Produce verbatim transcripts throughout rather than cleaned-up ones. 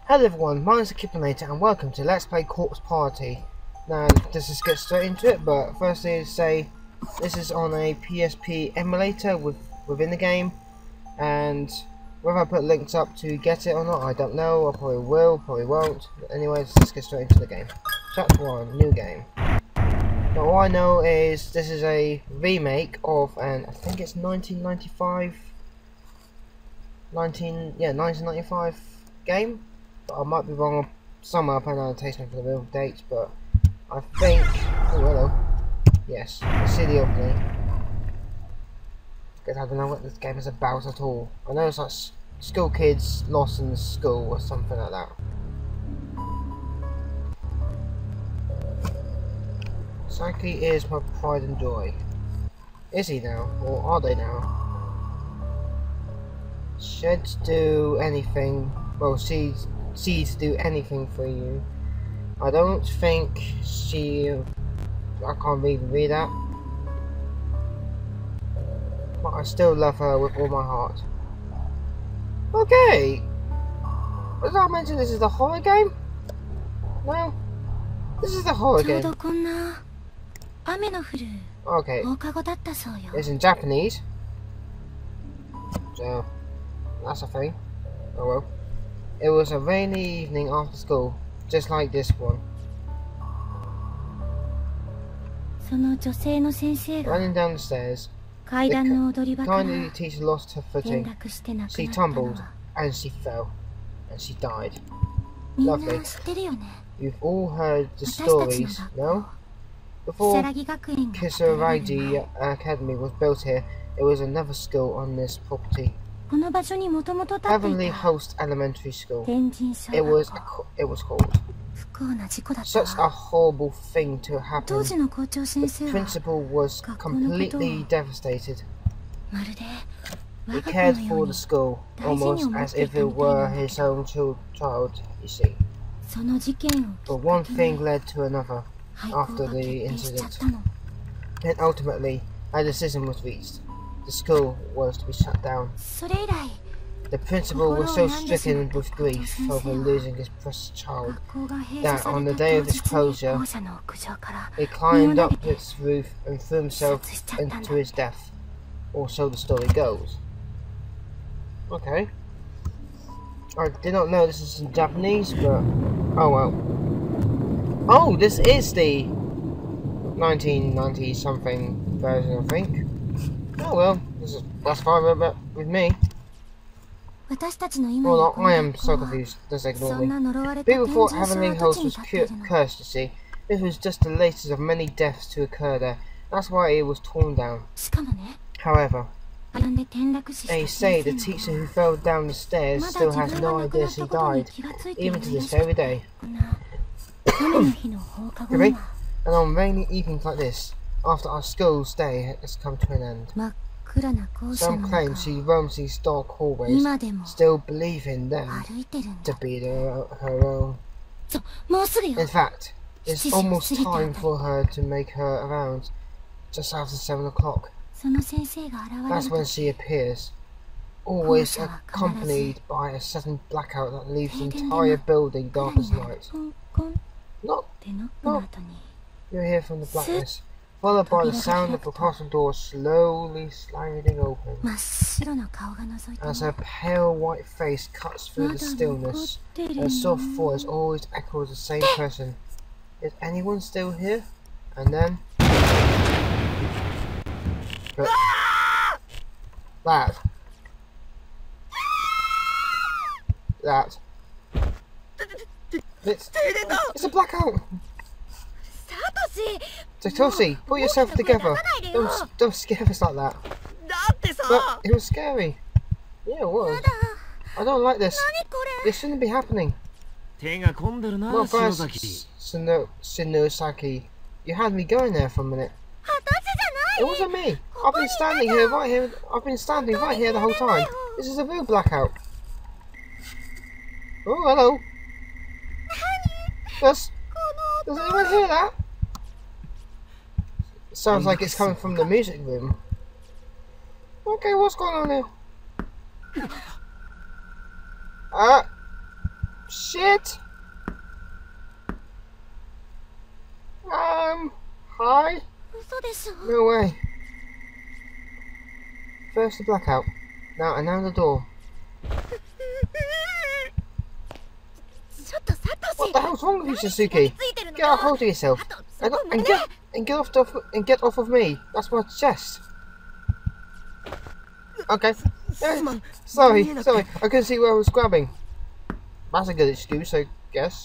Hello everyone, my name is Kipinator and welcome to Let's Play Corpse Party. Now, let's just get straight into it, but firstly to say this is on a P S P emulator with, within the game, and whether I put links up to get it or not, I don't know. I probably will, probably won't. But anyways, let's get straight into the game. Chapter one, new game. Now all I know is this is a remake of an, I think it's nineteen ninety-five, nineteen, yeah, nineteen ninety-five game. But I might be wrong somewhere up on annotation for the real dates, but I think, oh hello, yes, I see the opening. Because I don't know what this game is about at all. I know it's like school kids lost in school or something like that. Saki is my pride and joy. Is he now? Or are they now? Sheds do anything. Well, seeds, seeds do anything for you. I don't think she... I can't even read that. But I still love her with all my heart. Okay! Did I mention this is the horror game? No? This is the horror game. Okay. It's in Japanese. So, that's a thing. Oh well. It was a rainy evening after school, just like this one. Running down the stairs, the kindly teacher lost her footing. She tumbled, and she fell, and she died. Lovely. You've all heard the stories, no? Before Kisaragi Academy was built here, it was another school on this property. Heavenly Host Elementary School. It was it was called. Such a horrible thing to happen. The principal was completely devastated. He cared for the school almost as if it were his own child, you see. But one thing led to another after the incident. And ultimately, a decision was reached. The school was to be shut down. The principal was so stricken with grief over losing his precious child that on the day of its closure, he climbed up its roof and threw himself into his death. Or so the story goes. Okay. I did not know this is in Japanese, but oh well. Oh, this is the nineteen ninety something version, I think. Oh well, this is, that's fine with, with me. Well, I am so confused, just ignore me. People thought Heavenly Host was cursed, you see. This was just the latest of many deaths to occur there. That's why it was torn down. However, they say the teacher who fell down the stairs still has no idea she died, even to this very day. And on rainy evenings like this, after our school's day has come to an end, some claim she roams these dark hallways, still believing them to be the, her own. In fact, it's almost time for her to make her rounds, just after seven o'clock. That's when she appears, always accompanied by a sudden blackout that leaves the entire building dark as night. Knock, knock. You hear from the blackness, followed by the sound of the castle door slowly sliding open. As her pale white face cuts through the stillness, her soft voice always echoes the same person. Is anyone still here? And then... But that. That. It's, it's a blackout! Satoshi, pull yourself together. Don't, don't scare us like that. But it was scary. Yeah, it was. I don't like this. This shouldn't be happening. Not bad, Shinosaki. You had me going there for a minute. It wasn't me. I've been standing here, right here. I've been standing right here the whole time. This is a real blackout. Oh, hello. Does, does anyone hear that? It sounds like it's coming from the music room. Okay, what's going on here? Ah! shit! Um, hi? No way. First the blackout. Now, and now the door. What the hell's wrong with you, Sasuke? Get a hold of yourself. And, go, and get and get off the, and get off of me. That's my chest. Okay. Yeah, sorry, sorry. I couldn't see where I was grabbing. That's a good excuse, I guess.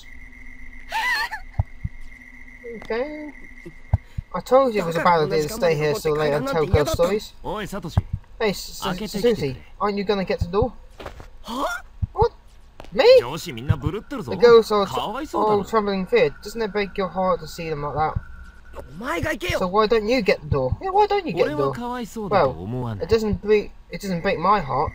Okay. I told you it was a bad idea to stay here so late and tell ghost stories. Hey, Sasuke, aren't you gonna get the door? What? Me? The ghosts are all trembling in fear. Doesn't it break your heart to see them like that? So why don't you get the door? Yeah, why don't you get the door? Well, it doesn't break. It doesn't break my heart.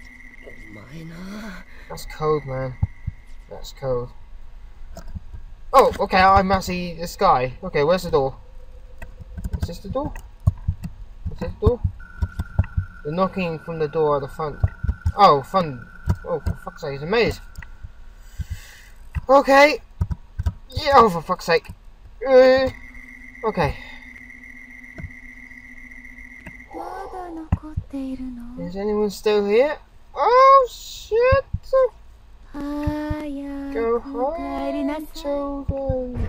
That's cold, man. That's cold. Oh, okay. I'm actually this guy. Okay, where's the door? Is this the door? Is this the door? They're knocking from the door at the front. Oh, front. Oh, for fuck's sake, it's a maze. Okay. Yeah, oh, for fuck's sake. Uh, okay. Is anyone still here? Oh, shit. Go home, children.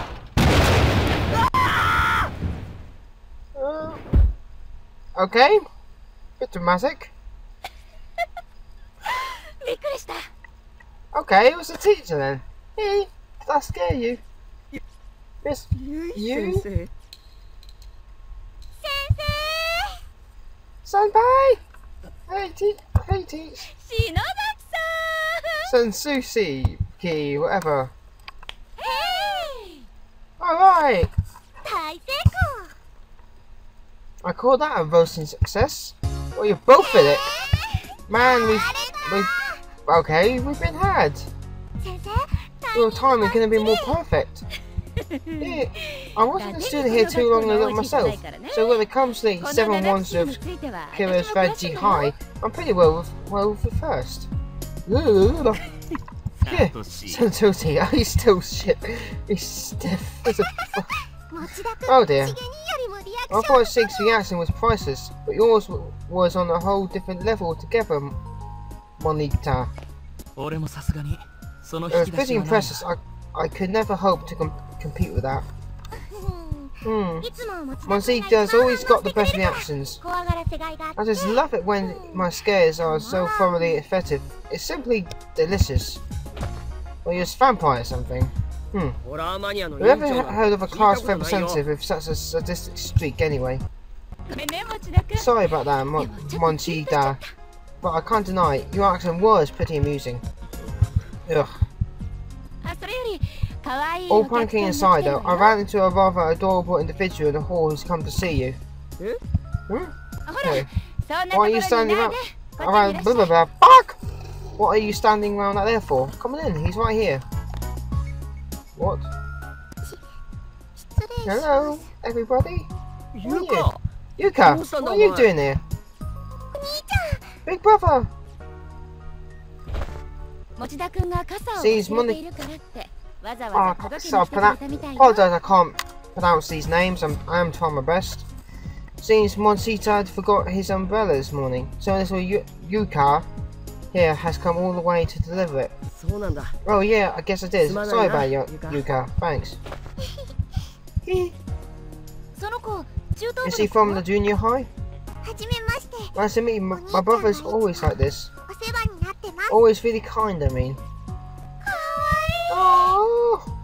Uh, okay. Bit dramatic. Okay, it was the teacher then. Hey, did I scare you? Miss, you? Senpai! Hey, teach. Hey, teach. Sensusi, key, whatever. Hey! Alright! I call that a roasting success. Well, you're both in it. Man, we've, we've... Okay, we've been had. Your timing couldn't be more perfect. Yeah, I wasn't a student here too long ago myself, so when it comes to the seven ones of Kira's Veggie High, I'm pretty well with, well with the first. Yeah, Sentosi, oh, he's still shit. He's stiff as a fuck. Oh dear. I thought Sig's reaction was priceless, but yours was on a whole different level altogether, Monita. It was pretty impressive. I, I could never hope to com compete with that. Hmm. Monita's always got the best reactions. I just love it when my scares are so thoroughly effective. It's simply delicious. Or you're a vampire or something. Hmm. Have you ever heard of a class representative with such a sadistic streak anyway? Sorry about that, Mon Monchita. But I can't deny it, your accent was pretty amusing. Ugh. All pranking aside though, I ran into a rather adorable individual in the hall who's come to see you. Hmm? Hey. Why are you standing around? around blah, blah, blah. Fuck! What are you standing around out there for? Come on in, he's right here. What? Hello, everybody. Who are you? Yuka, what are you doing here? Big brother! Sees money. Oh, so I apologize, I can't pronounce these names. I'm, I am trying my best. Seems Monchita had forgot his umbrella this morning, so little Yuka here has come all the way to deliver it. Oh yeah, I guess I did. Sorry about you, Yuka. Thanks. Is he from the junior high? Nice to meet you. My, my brother's always like this. Always really kind, I mean. Oh.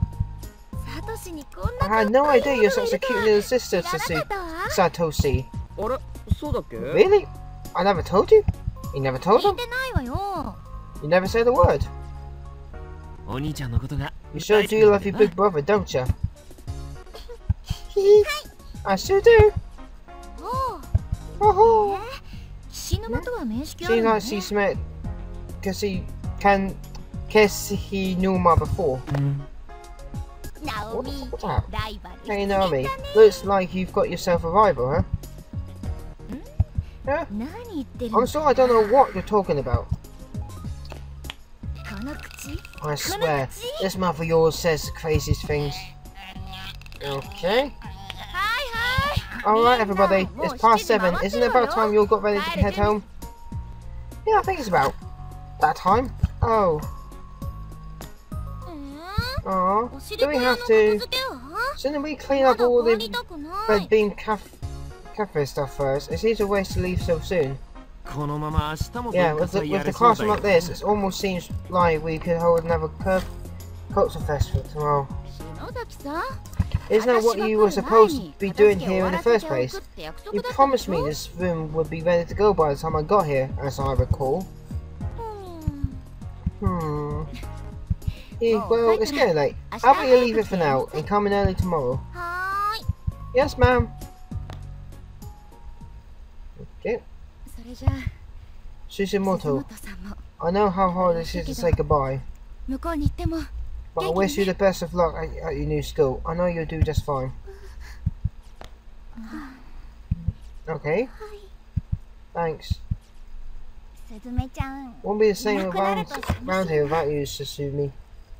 I had no idea you're such a cute little sister, Satoshi. Really? I never told you? You never told him? You never said a word. You sure do love your big brother, don't you? I sure do. Oh. Seems like she's met because he can guess he knew my before. What? What's that? Hey Naomi, looks like you've got yourself a rival, huh? Yeah? I'm sorry, I don't know what you're talking about. I swear, this mouth of yours says the craziest things. Okay. Alright everybody, it's past seven. Isn't it about time you all got ready to head home? Yeah, I think it's about that time. Oh. Aww. Do we have to... Shouldn't we clean up all the Red Bean caf cafe stuff first? It seems a waste to leave so soon. Yeah, with the, with the classroom like this, it almost seems like we could hold another Culture Fest for tomorrow. Isn't that what you were supposed to be doing here in the first place? You promised me this room would be ready to go by the time I got here, as I recall. Hmm. Yeah, well, it's getting late. How about you leave it for now and come in early tomorrow? Yes, ma'am. Okay. Susumoto, I know how hard it is to say goodbye, but I wish you the best of luck at, at your new school. I know you'll do just fine. Okay. Thanks. Won't be the same around, around here without you, Susumi.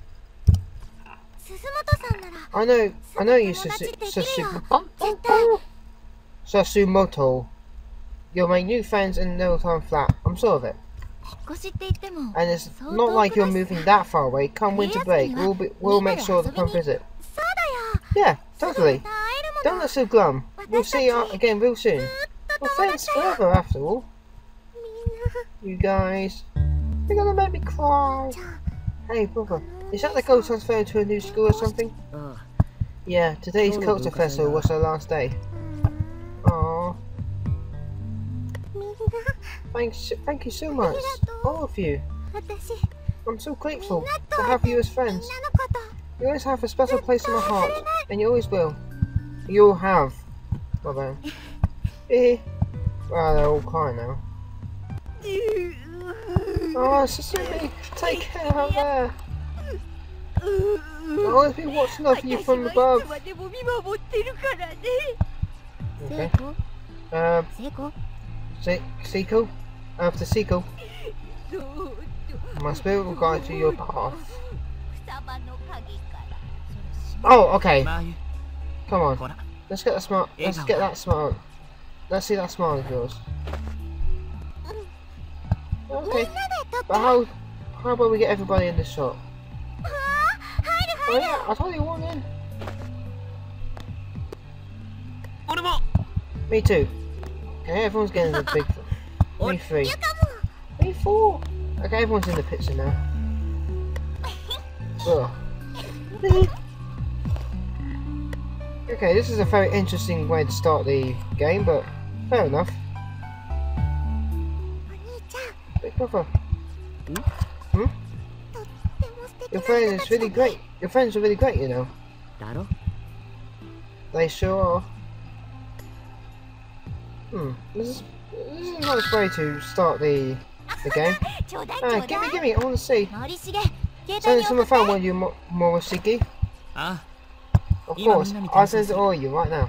I know, I know you, Susu, Susu, Susumoto. You'll make new friends in no time flat. I'm sure of it. And it's not like you're moving that far away. Come winter break, we'll be, we'll make sure to come visit. Yeah, totally. Don't look so glum. We'll see you again real soon. We're friends forever, after all. You guys, you're gonna make me cry. Hey, brother, is that the girl transferring to a new school or something? Yeah, today's culture festival was her last day. Aww. Thanks, thank you so much, all of you. I'm so grateful to have you as friends. You always have a special place in my heart, and you always will. You all have. Well then. Eh. Well, they're all crying now. Oh, Susumi, take care out there. I'll always be watching over you from above. Okay. Um. Seiko? After Seiko. My spirit will guide you your path. Oh, okay. Come on. Let's get that smile. Let's get that smile. Let's see that smile of yours. Okay. But how how about we get everybody in the shop? Oh yeah, I told you one in. Me too. Okay, everyone's getting the big me three. Me four. Okay, everyone's in the picture now. Ugh. Okay, this is a very interesting way to start the game, but fair enough. Big brother. Hmm? Your friend is really great. Your friends are really great, you know. They sure are. Hmm. This is this is a nice way to start the the game. Ah, gimme, gimme. I want to see. Send some fun, will you, Mo Morishiki? Ah. Of course. I'll send it all of you right now.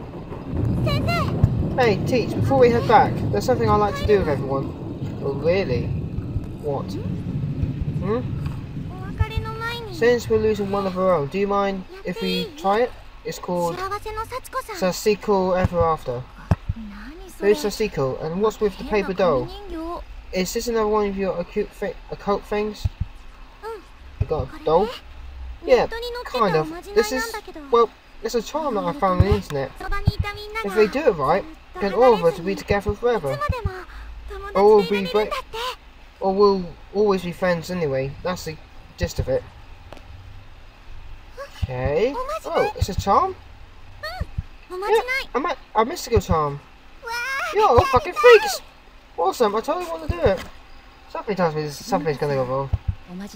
Hey, Teach. Before we head back, there's something I like to do with everyone. Oh, really? What? Hmm? Since we're losing one of our own, do you mind if we try it? It's called Sasiko Ever After. Who's Sasiko, and what's with the paper doll? Is this another one of your acute thi occult things? You got a doll? Yeah, kind of. This is, well, it's a charm that I found on the internet. If we do it right, then all of us will be together forever. Or we'll be great. Or we'll always be friends anyway. That's the gist of it. Okay. Oh, it's a charm? Yeah, a, ma a mystical charm. You're all fucking freaks! Awesome, I totally want to do it. Something tells me something's gonna go wrong. I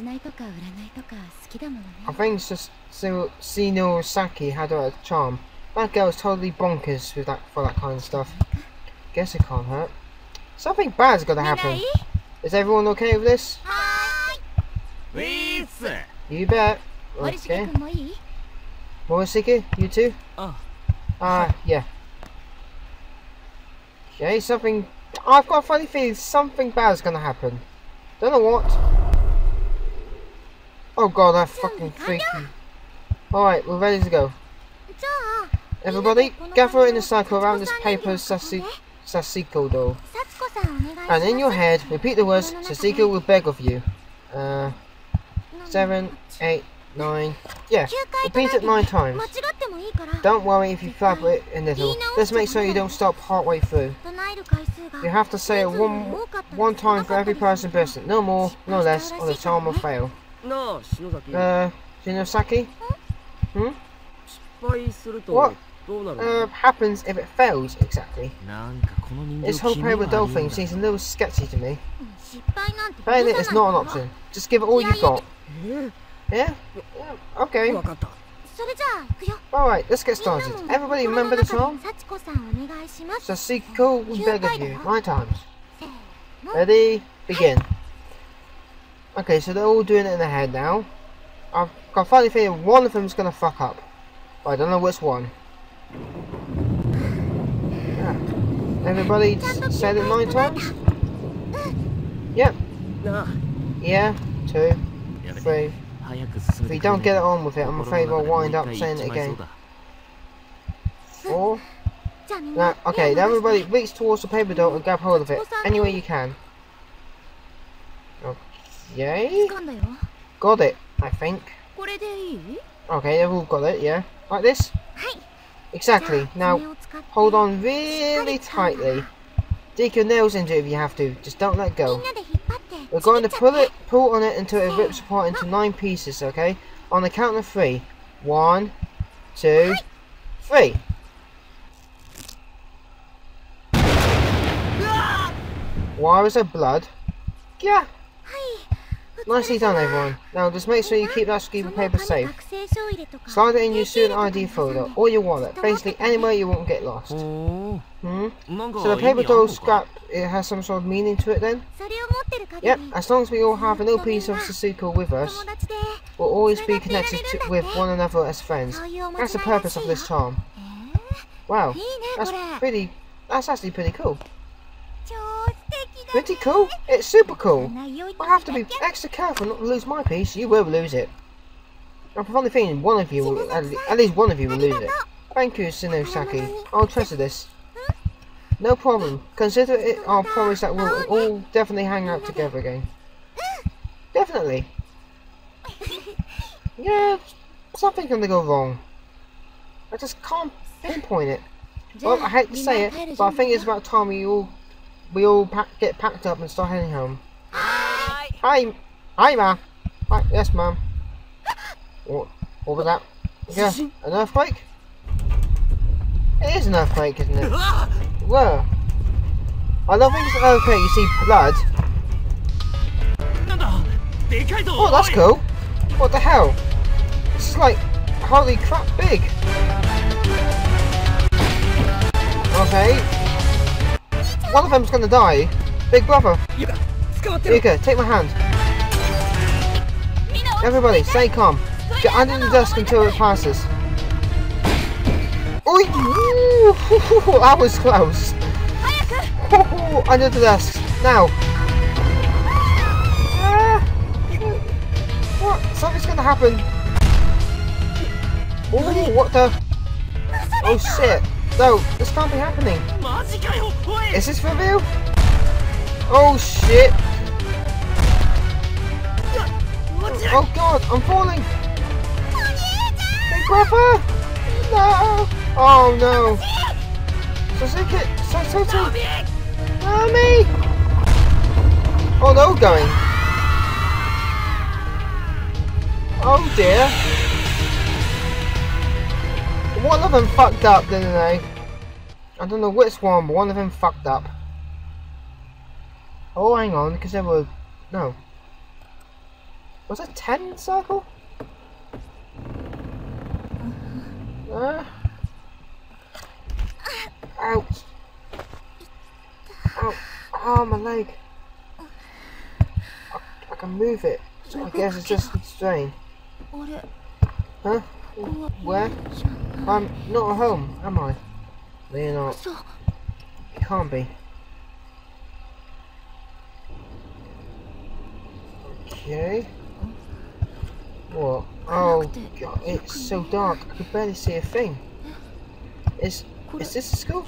think Sino Saki had a charm. That girl's totally bonkers with that for that kind of stuff. Guess it can't hurt. Something bad's gotta happen. Is everyone okay with this? You bet. Okay. Morishiki, you too? Ah, uh, yeah. Okay, something... I've got a funny feeling something bad's gonna happen. Don't know what. Oh god, that fucking freaky. Alright, we're ready to go. Everybody, gather in a circle around this paper Sasiko doll. And in your head, repeat the words Sasiko will beg of you. Uh, seven, eight, nine. Yeah, repeat it nine times. Don't worry if you flub it a little. Just make sure you don't stop halfway through. You have to say it one one time for every person present. No more, no less, or the charm will fail. Uh, Shinosaki? Hmm? What uh, happens if it fails, exactly? This whole paper doll thing seems a little sketchy to me. Failure is not an option. Just give it all you've got. Yeah? Yeah, okay. Alright, let's get started. Everybody remember the song? Sasiko will beg of you. Nine times. Ready? Begin. Okay, so they're all doing it in their head now. I've got a funny feeling one of them is going to fuck up. But I don't know which one. Yeah. Everybody said it nine times? Yep. Yeah, two, three. If you don't get it on with it, I'm afraid I'll wind up saying it again. Four. Now, okay, now everybody reach towards the paper doll and grab hold of it any way you can. Okay. Got it, I think. Okay, they've all got it, yeah. Like this? Exactly. Now, hold on really tightly. Dig your nails into it if you have to. Just don't let go. We're going to pull it, pull on it until it rips apart into nine pieces, okay? On the count of three. One, two, three. Why was there blood? Yeah. Nicely done, everyone. Now just make sure you keep that scrap of paper safe. Slide it in your student I D folder or your wallet. Basically anywhere you won't get lost. Hmm? So the paper doll scrap, it has some sort of meaning to it then? Yep, as long as we all have a little piece of Sasiko with us, we'll always be connected to, with one another as friends. That's the purpose of this charm. Wow, that's pretty, that's actually pretty cool. Pretty cool? It's super cool. I have to be extra careful not to lose my piece. You will lose it. I'm probably thinking one of you will, at least one of you will lose it. Thank you, Shinosaki. I'll treasure this. No problem. Consider it our promise that we'll all definitely hang out together again. Definitely. Yeah, something's gonna go wrong. I just can't pinpoint it. Well, I hate to say it, but I think it's about time we all we all pack, get packed up and start heading home. Hi. Hi. Hi, ma. Hi. Yes, ma'am. What, what was that? Yeah, an earthquake? It is an earthquake, isn't it? Whoa. I don't think it's an earthquake, you see blood. Oh, that's cool. What the hell? This is like, holy crap big. Okay. One of them's gonna die. Big brother. Yuka, take my hand. Everybody, stay calm. Get under the desk until it passes. Oi! Ooh, that was close. Ooh, under the desk. Now. Ah. What? Something's gonna happen. Oh, what the? Oh shit. No, this can't be happening. Is this for real? Oh shit. Oh god, I'm falling. Big brother. No. Oh no. Sasuke. Sasuke. Mommy. Oh, they're all going. Oh dear. One of them fucked up, didn't they? I don't know which one, but one of them fucked up. Oh, hang on, because there were... No. Was it ten circle? Uh, ouch. Ow. Oh, my leg. I, I can move it. So I guess it's just a strain. Huh? Where? I'm not at home, am I? No, you're not. It can't be. Okay. What? Oh god, it's so dark, I could barely see a thing. Is is this a school?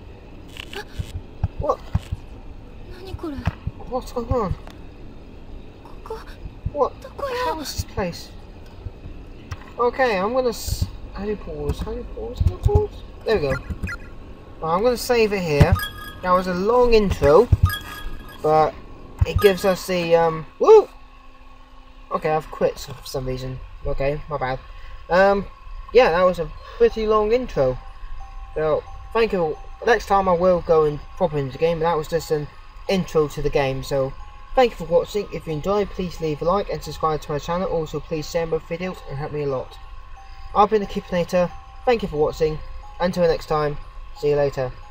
What? What's going on? What? How is this place? Okay, I'm gonna s how do you pause? How do you pause? How do you pause? There we go. Well, I'm gonna save it here. That was a long intro, but it gives us the um woo! Okay, I've quit for some reason. Okay, my bad. Um, yeah, that was a pretty long intro. So, thank you. Next time I will go and pop into the game, but that was just an intro to the game. So, thank you for watching. If you enjoyed, please leave a like and subscribe to my channel. Also, please share my videos and help me a lot. I've been the Keepinator. Thank you for watching. Until next time, see you later.